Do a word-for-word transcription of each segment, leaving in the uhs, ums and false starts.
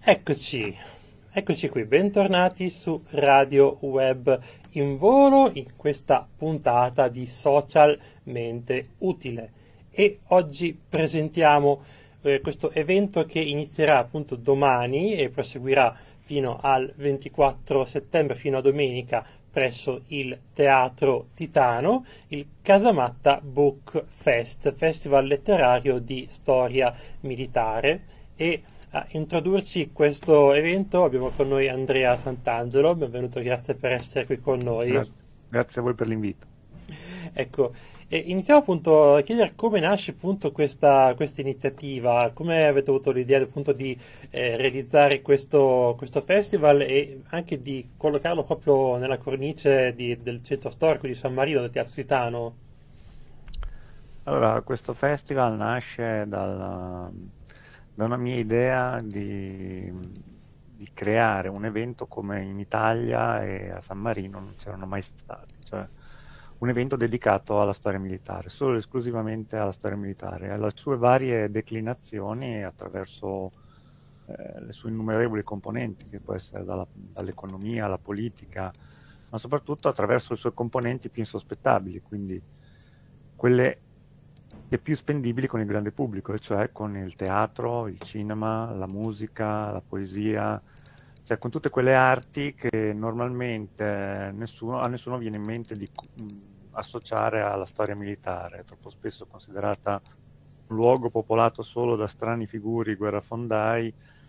Eccoci, eccoci qui, bentornati su Radio Web in Volo in questa puntata di Socialmente Utile e oggi presentiamo eh, questo evento che inizierà appunto domani e proseguirà fino al ventiquattro settembre, fino a domenica, presso il Teatro Titano, il Casamatta Book Fest, festival letterario di storia militare. E a introdurci questo evento abbiamo con noi Andrea Sant'Angelo, benvenuto, grazie per essere qui con noi. Gra- Grazie a voi per l'invito. Ecco, e iniziamo appunto a chiedere come nasce appunto questa, questa iniziativa, come avete avuto l'idea appunto di eh, realizzare questo, questo festival e anche di collocarlo proprio nella cornice di- del centro storico di San Marino, del Teatro Titano. Allora, questo festival nasce dalla- da una mia idea di, di creare un evento come in Italia e a San Marino non c'erano mai stati, cioè un evento dedicato alla storia militare, solo ed esclusivamente alla storia militare, alle sue varie declinazioni attraverso eh, le sue innumerevoli componenti, che può essere dalla- dall'economia alla politica, ma soprattutto attraverso le sue componenti più insospettabili, quindi quelle che più spendibili con il grande pubblico, e cioè con il teatro, il cinema, la musica, la poesia, cioè con tutte quelle arti che normalmente nessuno, a nessuno viene in mente di mh, associare alla storia militare, troppo spesso considerata un luogo popolato solo da strani figuri guerrafondai,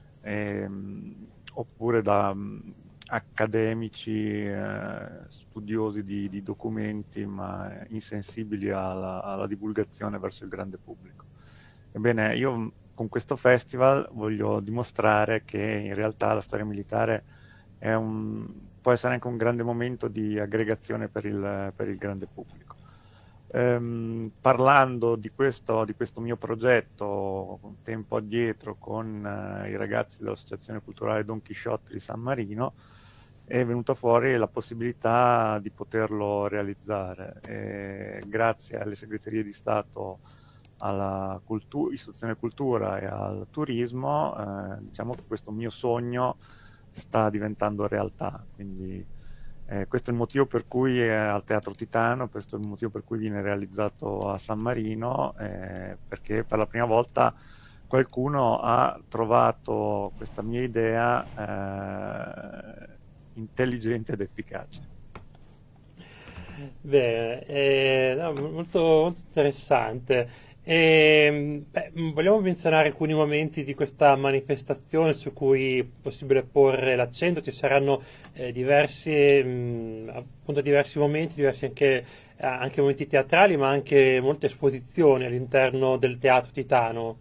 ehm, oppure da mh, accademici, eh, studiosi di, di documenti, ma insensibili alla, alla divulgazione verso il grande pubblico. Ebbene, io mh, con questo festival voglio dimostrare che in realtà la storia militare è un, può essere anche un grande momento di aggregazione per il, per il grande pubblico. Ehm, parlando di questo, di questo mio progetto un tempo addietro con eh, i ragazzi dell'Associazione Culturale Don Chisciotte di San Marino, è venuta fuori la possibilità di poterlo realizzare. E grazie alle segreterie di Stato, alla cultu- istruzione e cultura e al turismo, eh, diciamo che questo mio sogno sta diventando realtà. Quindi eh, questo è il motivo per cui è al Teatro Titano, questo è il motivo per cui viene realizzato a San Marino, eh, perché per la prima volta qualcuno ha trovato questa mia idea eh, intelligente ed efficace. Bene, eh, no, molto, molto interessante. E, beh, mh, vogliamo menzionare alcuni momenti di questa manifestazione su cui è possibile porre l'accento? Ci saranno eh, diversi, mh, appunto, diversi momenti, diversi anche, eh, anche momenti teatrali, ma anche molte esposizioni all'interno del Teatro Titano.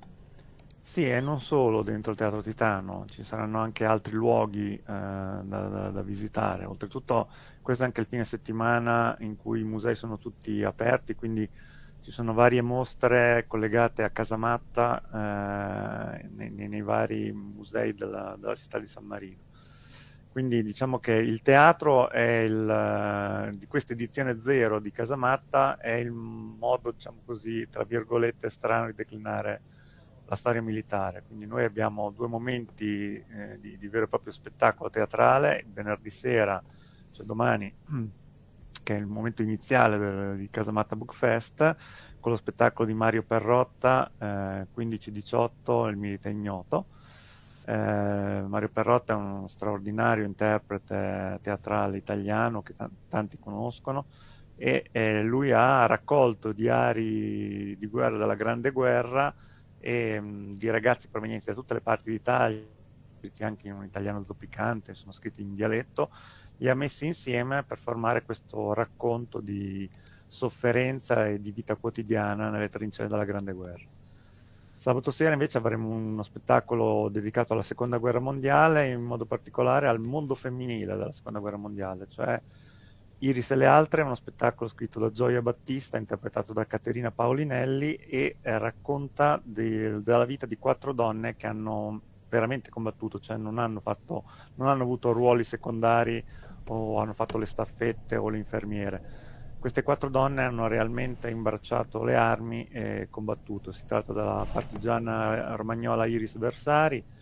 Sì, e non solo dentro il Teatro Titano, ci saranno anche altri luoghi eh, da, da- da visitare. Oltretutto, questo è anche il fine settimana in cui i musei sono tutti aperti, quindi ci sono varie mostre collegate a Casamatta eh, nei, nei- nei vari musei della, della città di San Marino. Quindi diciamo che il teatro è il, eh, di questa edizione zero di Casamatta è il modo, diciamo così, tra virgolette, strano di declinare la storia militare. Quindi noi abbiamo due momenti eh, di, di vero e proprio spettacolo teatrale, il venerdì sera, cioè domani, che è il momento iniziale del, di Casamatta Book Fest, con lo spettacolo di Mario Perrotta, eh, quindici diciotto, Il Milite Ignoto. Eh, Mario Perrotta è uno straordinario interprete teatrale italiano che t- tanti conoscono, e eh, lui ha raccolto diari di guerra della Grande Guerra e mh, di ragazzi provenienti da tutte le parti d'Italia, scritti anche in un italiano zoppicante, sono scritti in dialetto, li ha messi insieme per formare questo racconto di sofferenza e di vita quotidiana nelle trincee della Grande Guerra. Sabato sera invece avremo uno spettacolo dedicato alla Seconda Guerra Mondiale, in modo particolare al mondo femminile della Seconda Guerra Mondiale, cioè Iris e le altre è uno spettacolo scritto da Gioia Battista, interpretato da Caterina Paolinelli, e eh, racconta di- della vita di quattro donne che hanno veramente combattuto, cioè non hanno fatto, non hanno avuto ruoli secondari o hanno fatto le staffette o le infermiere. Queste quattro donne hanno realmente imbracciato le armi e combattuto. Si tratta della partigiana romagnola Iris Bersari,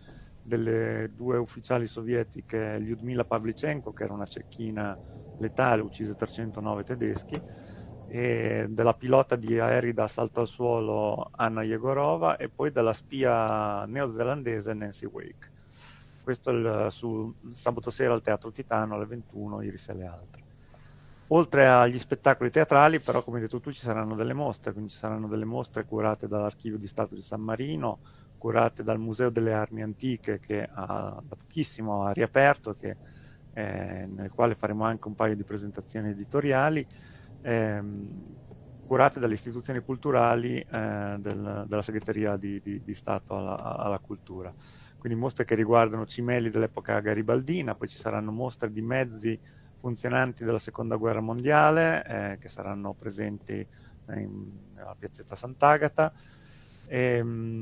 delle due ufficiali sovietiche, Lyudmila Pavlichenko, che era una cecchina letale, uccise trecentonove tedeschi, e della pilota di aerei da assalto al suolo Anna Yegorova, e poi della spia neozelandese Nancy Wake. Questo il, su sabato sera al Teatro Titano alle ventuno, Iris e le altre. Oltre agli spettacoli teatrali, però, come hai detto tu, ci saranno delle mostre, quindi ci saranno delle mostre curate dall'Archivio di Stato di San Marino, curate dal Museo delle Armi Antiche, che ha, da pochissimo ha riaperto, che, eh, nel quale faremo anche un paio di presentazioni editoriali, ehm, curate dalle istituzioni culturali eh, del, della Segreteria di, di, di Stato alla, alla Cultura. Quindi mostre che riguardano cimeli dell'epoca garibaldina, poi ci saranno mostre di mezzi funzionanti della Seconda Guerra Mondiale, eh, che saranno presenti in, nella piazzetta Sant'Agata, e,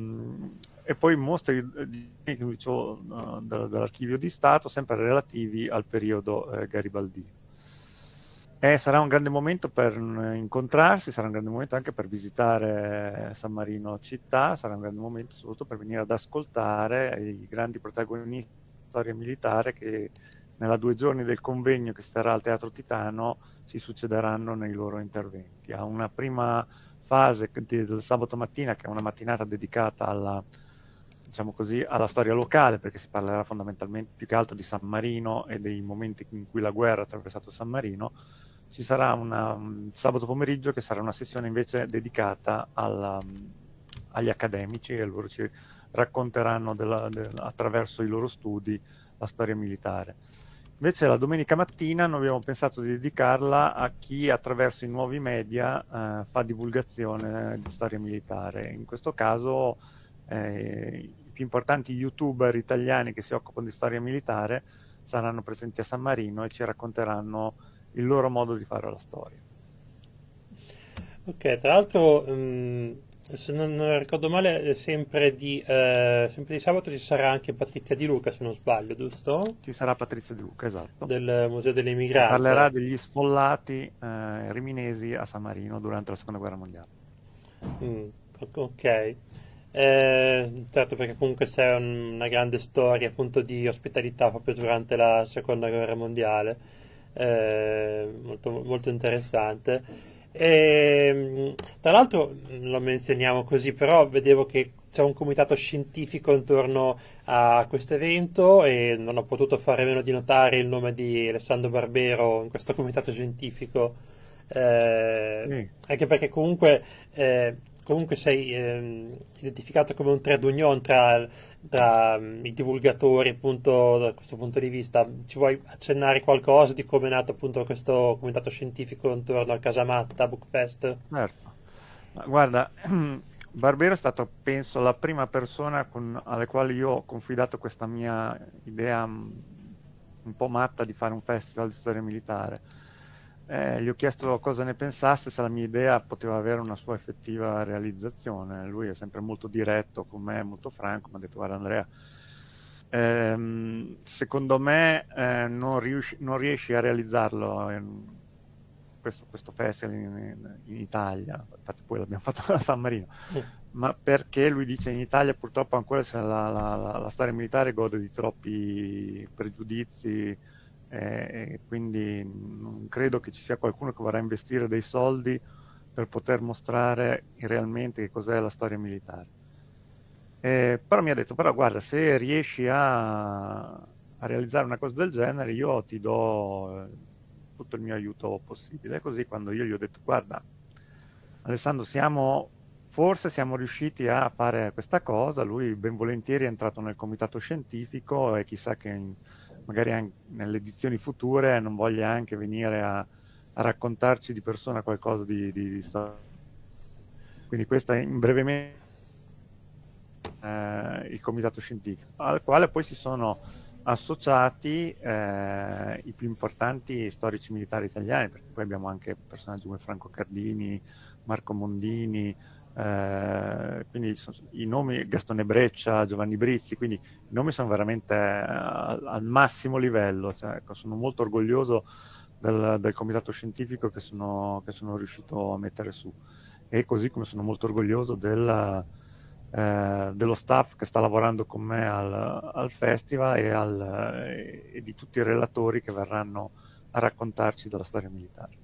e poi mostre di, di, dicevo, uh, dell'Archivio di Stato, sempre relativi al periodo eh, garibaldino. E sarà un grande momento per incontrarsi, sarà un grande momento anche per visitare San Marino città, sarà un grande momento soprattutto per venire ad ascoltare i grandi protagonisti della storia militare che nella due giorni del convegno che si terrà al Teatro Titano si succederanno nei loro interventi. Ha una prima fase del sabato mattina, che è una mattinata dedicata alla, diciamo così, alla storia locale, perché si parlerà fondamentalmente più che altro di San Marino e dei momenti in cui la guerra ha attraversato San Marino. Ci sarà una, un sabato pomeriggio che sarà una sessione invece dedicata alla, agli accademici, e loro ci racconteranno della, della, attraverso i loro studi la storia militare. Invece la domenica mattina noi abbiamo pensato di dedicarla a chi attraverso i nuovi media eh, fa divulgazione di storia militare. In questo caso eh, i più importanti youtuber italiani che si occupano di storia militare saranno presenti a San Marino e ci racconteranno il loro modo di fare la storia. Ok, tra l'altro, mh, se non, non ricordo male, sempre di, eh, sempre di sabato ci sarà anche Patrizia Di Luca, se non sbaglio, giusto? Ci sarà Patrizia Di Luca, esatto. Del Museo Che dell'Emigrante. parlerà degli sfollati eh, riminesi a San Marino durante la Seconda Guerra Mondiale. Mm, ok. Eh, certo, perché comunque c'è un- una grande storia appunto di ospitalità proprio durante la Seconda Guerra Mondiale, eh, molto, molto interessante. E, mh, tra l'altro mh, lo menzioniamo così, però vedevo che c'è un comitato scientifico intorno a questo evento e non ho potuto fare meno di notare il nome di Alessandro Barbero in questo comitato scientifico, eh, Sì. anche perché comunque, eh, comunque sei ehm, identificato come un trade union tra, tra mm, i divulgatori, appunto, da questo punto di vista. Ci vuoi accennare qualcosa di come è nato appunto questo comitato scientifico intorno al Casamatta Bookfest? Certo. Ma guarda, Barbero è stato, penso, la prima persona con, alle quali io ho confidato questa mia idea mh, un po' matta di fare un festival di storia militare. Eh, gli ho chiesto cosa ne pensasse, se la mia idea poteva avere una sua effettiva realizzazione. Lui è sempre molto diretto con me, molto franco, mi ha detto: guarda Andrea, ehm, secondo me eh, non, riusci- non riesci a realizzarlo in questo, questo festival in, in Italia, infatti poi l'abbiamo fatto a San Marino, ma perché lui dice in Italia purtroppo ancora la, la, la, la storia militare gode di troppi pregiudizi, eh, e quindi non credo che ci sia qualcuno che vorrà investire dei soldi per poter mostrare realmente che cos'è la storia militare. Eh, però mi ha detto: però guarda, se riesci a, a realizzare una cosa del genere, io ti do eh, tutto il mio aiuto possibile. E così, quando io gli ho detto: guarda Alessandro, siamo, forse siamo riusciti a fare questa cosa, lui ben volentieri è entrato nel comitato scientifico, e chissà che in, magari anche nelle edizioni future non voglia anche venire a, a raccontarci di persona qualcosa di, di, di storia. Quindi questa è in brevemente eh, il comitato scientifico, al quale poi si sono associati eh, i più importanti storici militari italiani, perché poi abbiamo anche personaggi come Franco Cardini, Marco Mondini, eh, quindi sono, i nomi, Gastone Breccia, Giovanni Brizzi, quindi i nomi sono veramente al, al massimo livello. Cioè, ecco, sono molto orgoglioso del, del comitato scientifico che sono, che sono riuscito a mettere su, e così come sono molto orgoglioso del, eh, dello staff che sta lavorando con me al, al festival e, al, e di tutti i relatori che verranno a raccontarci della storia militare.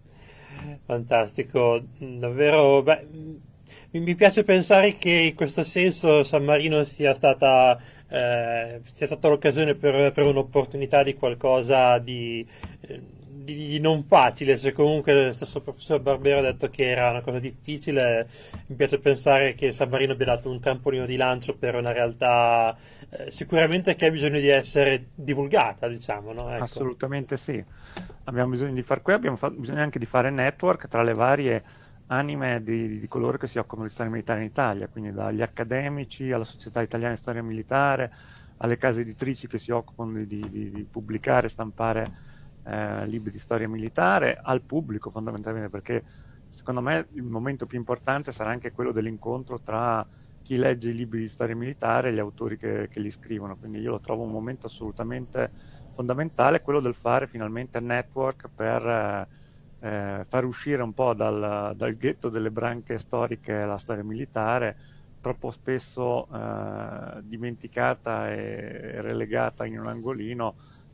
Fantastico, davvero. Beh, mi mi piace pensare che in questo senso San Marino sia stata, eh, sia stata l'occasione per, per un'opportunità di qualcosa di, eh, di- di non facile. Se comunque lo stesso professor Barbero ha detto che era una cosa difficile, mi piace pensare che San Marino abbia dato un trampolino di lancio per una realtà eh, sicuramente che ha bisogno di essere divulgata, diciamo, no? Ecco. Assolutamente sì, abbiamo bisogno di far qui, abbiamo fa- bisogno anche di fare network tra le varie anime di, di coloro che si occupano di storia militare in Italia, quindi dagli accademici alla Società Italiana di Storia Militare, alle case editrici che si occupano di, di- di- di pubblicare e stampare eh, libri di storia militare, al pubblico fondamentalmente, perché secondo me il momento più importante sarà anche quello dell'incontro tra chi legge i libri di storia militare e gli autori che, che li scrivono, quindi io lo trovo un momento assolutamente fondamentale, quello del fare finalmente network per eh, eh, far uscire un po' dal, dal ghetto delle branche storiche la storia militare, troppo spesso eh, dimenticata e relegata in un angolino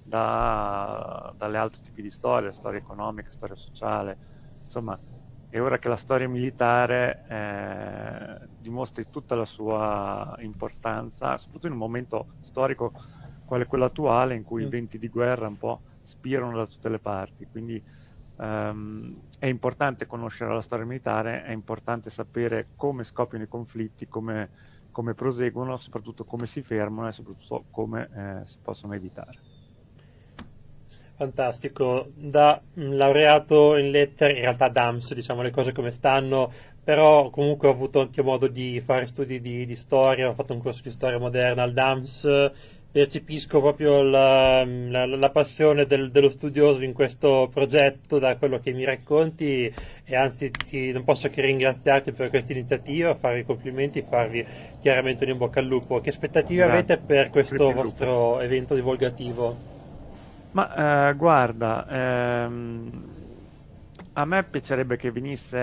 da, dalle altri tipi di storia, storia economica, storia sociale, insomma. E ora che la storia militare eh, dimostri tutta la sua importanza, soprattutto in un momento storico quale quello attuale, in cui i Mm. venti di guerra un po' spirano da tutte le parti. Quindi ehm, è importante conoscere la storia militare, è importante sapere come scoppiano i conflitti, come, come proseguono, soprattutto come si fermano e soprattutto come eh, si possono evitare. Fantastico, da mm, laureato in lettere, in realtà D A M S, diciamo le cose come stanno, però comunque ho avuto anche modo di fare studi di, di storia, ho fatto un corso di storia moderna al D A M S, percepisco proprio la, la- la passione del- dello studioso in questo progetto da quello che mi racconti e anzi ti- non posso che ringraziarti per questa iniziativa, farvi i complimenti, farvi chiaramente un in bocca al lupo. Che aspettative avete Grazie. per questo Crepi il lupo. vostro evento divulgativo? Ma eh, guarda, ehm, a me piacerebbe che venisse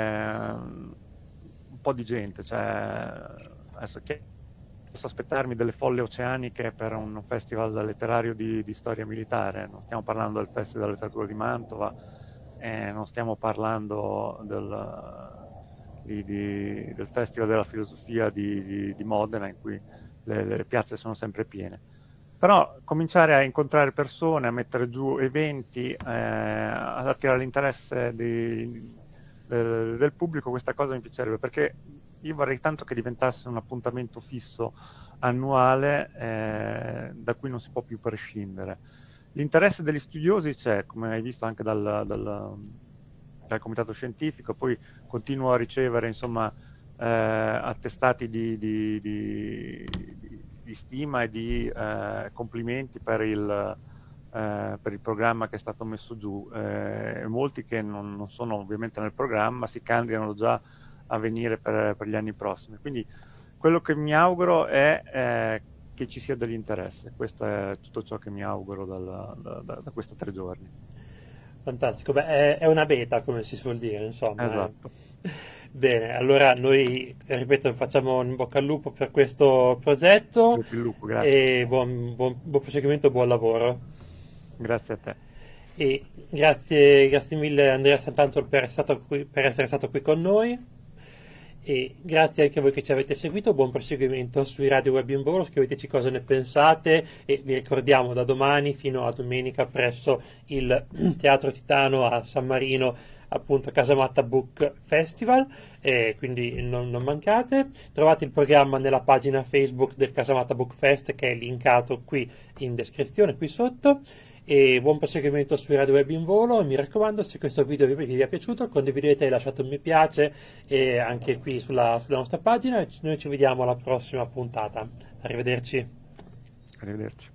ehm, un po' di gente, cioè adesso che posso aspettarmi delle folle oceaniche per un festival letterario di, di storia militare, non stiamo parlando del Festival della Letteratura di Mantova, eh, non stiamo parlando del, di- di- del Festival della Filosofia di, di- di Modena, in cui le, le piazze sono sempre piene. Però cominciare a incontrare persone, a mettere giù eventi, eh, ad attirare l'interesse di- del, del pubblico, questa cosa mi piacerebbe, perché io vorrei tanto che diventasse un appuntamento fisso annuale eh, da cui non si può più prescindere. L'interesse degli studiosi c'è, come hai visto anche dal, dal- dal comitato scientifico, poi continuo a ricevere insomma eh, attestati di, di- di- di- di stima e di eh, complimenti per il, eh, per il programma che è stato messo giù. Eh, molti che non, non sono ovviamente nel programma si candidano già a venire per, per gli anni prossimi. Quindi quello che mi auguro è eh, che ci sia dell'interesse. Questo è tutto ciò che mi auguro dalla- da, da, da questi tre giorni. Fantastico, beh, è, è una beta, come si suol dire, insomma. Esatto. eh. Bene, allora noi, ripeto, facciamo un in bocca al lupo per questo progetto Crepi il lupo, grazie. e buon, buon, buon proseguimento, buon lavoro. Grazie a te. E grazie, grazie mille Andrea Sant'Angelo per essere stato qui, per essere stato qui con noi. E grazie anche a voi che ci avete seguito, buon proseguimento sui Radio Web in Volo, scriveteci cosa ne pensate e vi ricordiamo da domani fino a domenica presso il Teatro Titano a San Marino, appunto Casamatta Book Festival, e quindi non, non mancate. Trovate il programma nella pagina Facebook del Casamatta Book Fest che è linkato qui in descrizione, qui sotto. E buon proseguimento sui Radio Web in Volo. Mi raccomando, se questo video vi, vi è piaciuto, condividete e lasciate un mi piace e anche qui sulla, sulla nostra pagina. E noi ci vediamo alla prossima puntata. Arrivederci. Arrivederci.